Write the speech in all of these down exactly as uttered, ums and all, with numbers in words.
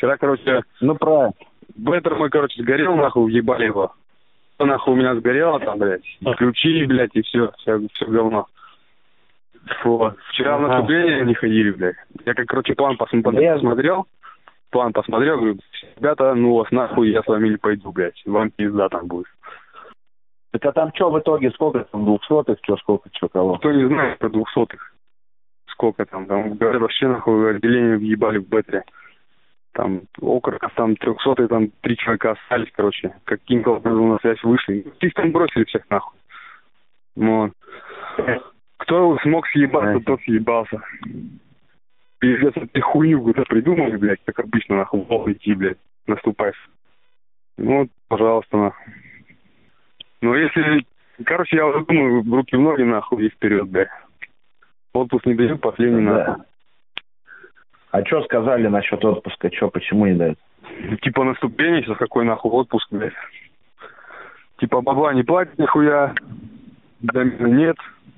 Вчера, короче, Ну, правильно. беттер мой, короче, сгорел, нахуй, въебали его. Нахуй у меня сгорело там, блядь, и ключи, блядь, и все, все, все говно. Вот. Вчера Ага. в наступление они ходили, блядь. Я, как, короче, план посмотрел, Я- посмотрел, план посмотрел, говорю, ребята, ну вас нахуй, я с вами не пойду, блядь, вам пизда там будет. Так а там что в итоге, сколько там, двухсотых, что, сколько, что, кого? Кто не знает про двухсотых, сколько там, там, говорят, вообще, нахуй, отделение въебали в бетре. Там, окороков, там, трехсотые, там, три человека остались, короче, как Кинкл на связь вышли. Их там бросили всех, нахуй. Вот. Кто смог съебаться, тот съебался. Пиздец, ты хуйню куда придумали, блядь, как обычно, нахуй, в пол идти, блядь, наступаешь. Ну, вот, пожалуйста, нахуй. Ну, если, короче, я уже думаю, руки в ноги, нахуй, и вперед, блядь. Отпуск не дают, последний, Да. нахуй. А что сказали насчет отпуска? Что, почему не дают? Типа наступление, сейчас какой, нахуй, отпуск, блядь. Типа бабла не платит нихуя, домена нет.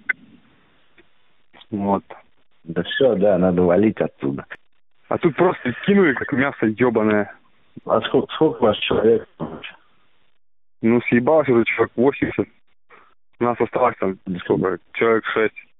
Вот. Да все, да, надо валить оттуда. А тут просто кинули, как мясо ебаное. А сколько, сколько у вас человек? Ну, съебалось уже человек восемьдесят. У нас осталось там, сколько, человек шесть.